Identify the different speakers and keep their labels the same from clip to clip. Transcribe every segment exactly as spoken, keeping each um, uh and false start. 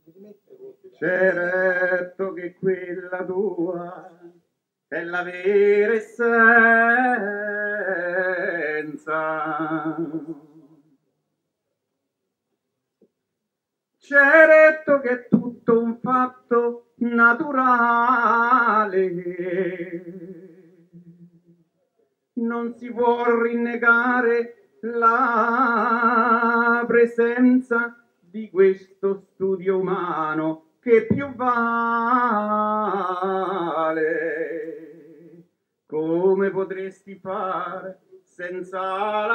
Speaker 1: Certo che quella tua è la vera essenza. Certo che è tutto un fatto naturale, non si può rinnegare la presenza di questo studio umano che più vale. Come potresti fare senza la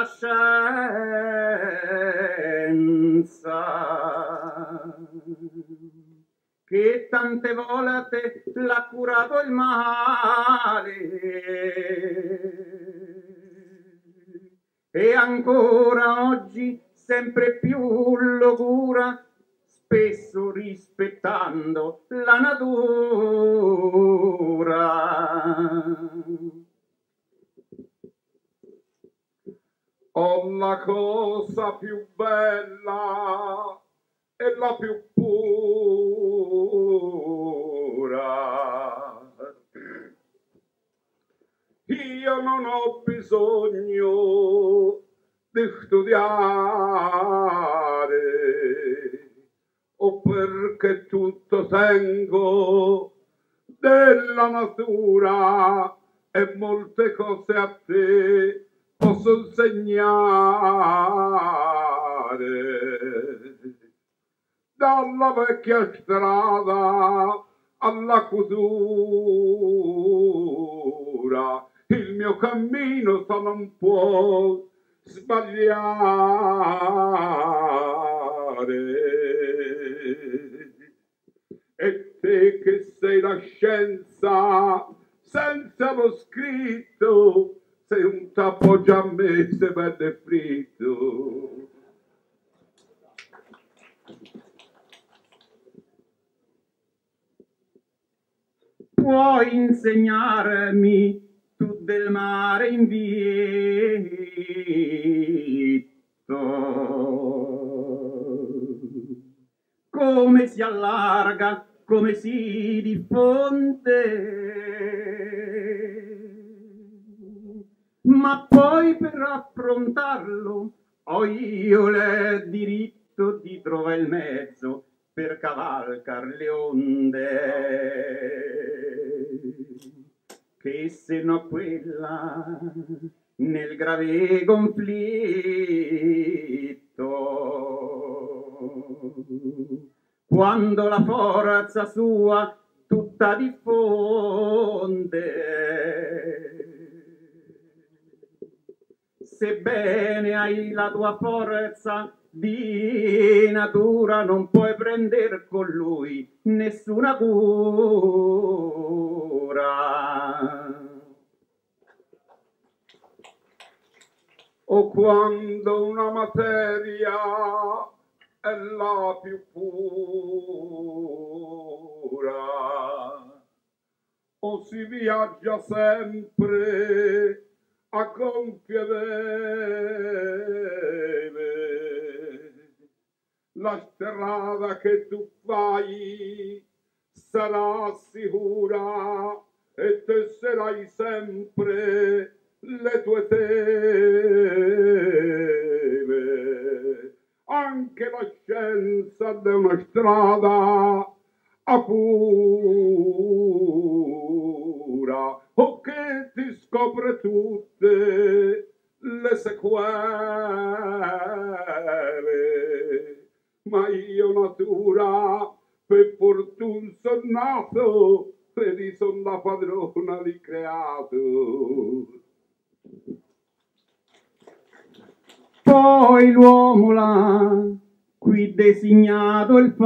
Speaker 1: scienza, che tante volte l'ha curato il male e ancora oggi sempre più lo cura, spesso rispettando la natura.
Speaker 2: Ho la cosa più bella e la più pura. Io non ho bisogno di studiare, o perché tutto tengo della natura e molte cose a te posso insegnare. Dalla vecchia strada alla chiusura, il mio cammino se non può sbagliare. E te che sei la scienza senza lo scritto, sei un tappo già messo per fritto.
Speaker 1: Puoi insegnarmi tu del mare invitto, come si allarga, come si diffonde, ma poi per affrontarlo ho io il diritto di trovare il mezzo per cavalcar le onde, che se no quella nel grave conflitto, quando la forza sua tutta diffonde, sebbene hai la tua forza di natura, non puoi prendere con lui nessuna cura.
Speaker 2: O quando una materia è la più pura, o si viaggia sempre a gonfie vele, la strada che tu fai sarà sicura e tesserai sempre le tue tele. Anche la scienza è una strada a pura, o che ti scopre tutte le sequele. Ma io natura per fortuna sono nato, vedi sono la padrona di creato.
Speaker 1: Poi l'uomo l'ha qui designato il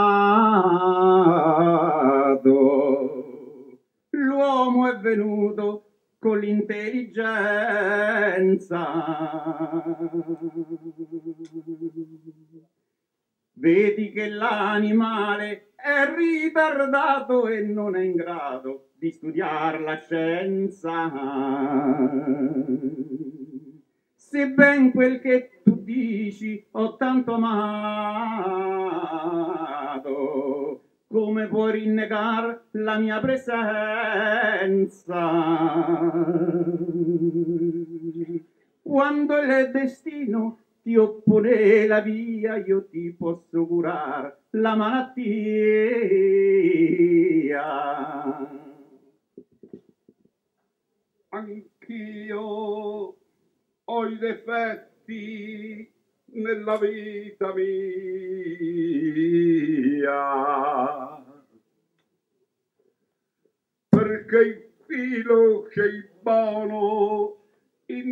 Speaker 1: fato, l'uomo è venuto con l'intelligenza, vedi che l'animale è ritardato e non è in grado di studiare la scienza. Se ben quel che tu dici ho tanto amato, come puoi rinnegar la mia presenza? Quando il destino ti oppone la via, io ti posso curar la malattia.
Speaker 2: Anch'io ho i difetti nella vita mia, perché il filo c'è il buono in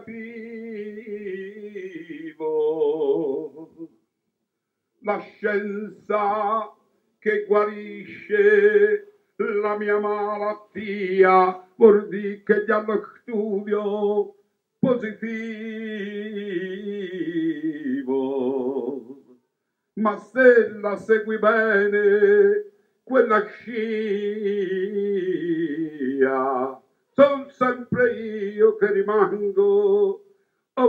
Speaker 2: negativo, la scienza che guarisce la mia malattia vuol dire che già lo studio positivo, ma se la segui bene quella scia, son sempre io che rimango o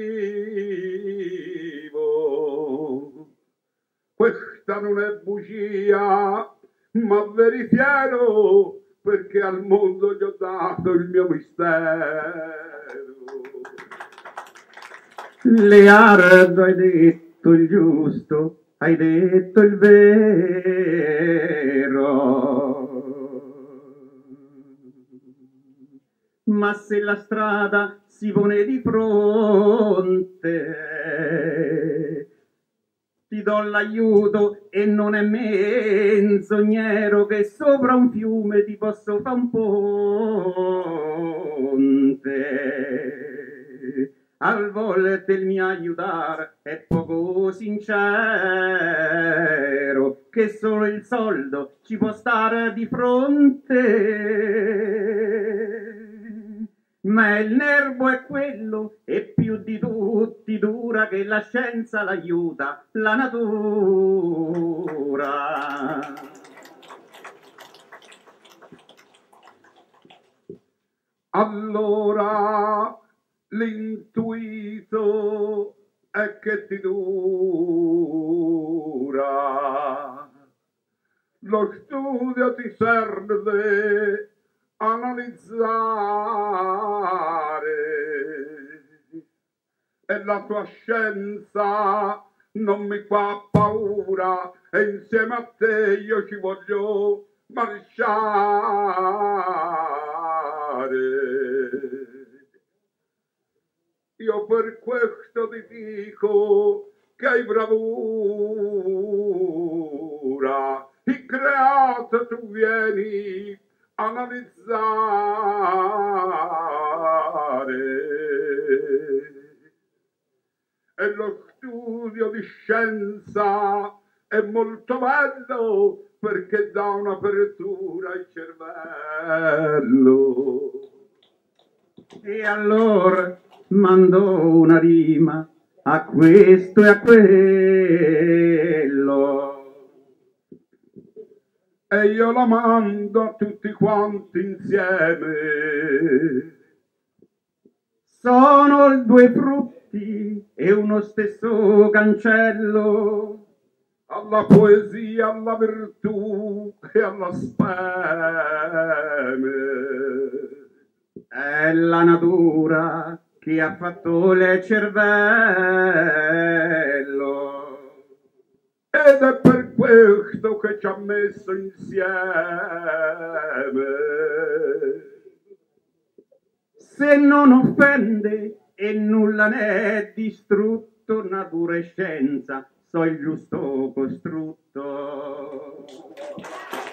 Speaker 2: vivo. Questa non è bugia, ma veritiero, perché al mondo gli ho dato il mio mistero.
Speaker 1: Leardo, hai detto il giusto, hai detto il vero. Ma se la strada si pone di fronte, ti do l'aiuto e non è menzognero che sopra un fiume ti posso fare un ponte. Al volte il mio aiutar è poco sincero, che solo il soldo ci può stare di fronte. Ma il nervo è quello e più di tutti dura che la scienza l'aiuta, la natura.
Speaker 2: Allora l'intuito è che ti dura, lo studio ti serve analizzare e la tua scienza non mi fa paura e insieme a te io ci voglio marciare. Io per questo ti dico che hai bravura, il creato tu vieni analizzare e lo studio di scienza è molto bello perché dà un'apertura al cervello.
Speaker 1: E allora mando una rima a questo e a quello.
Speaker 2: E io la mando a tutti quanti insieme.
Speaker 1: Sono due frutti e uno stesso cancello.
Speaker 2: Alla poesia, alla virtù e alla speme.
Speaker 1: È la natura che ha fatto il cervello.
Speaker 2: Ed è per questo che ci ha messo insieme.
Speaker 1: Se non offende e nulla ne è distrutto, natura e scienza, so il giusto costrutto.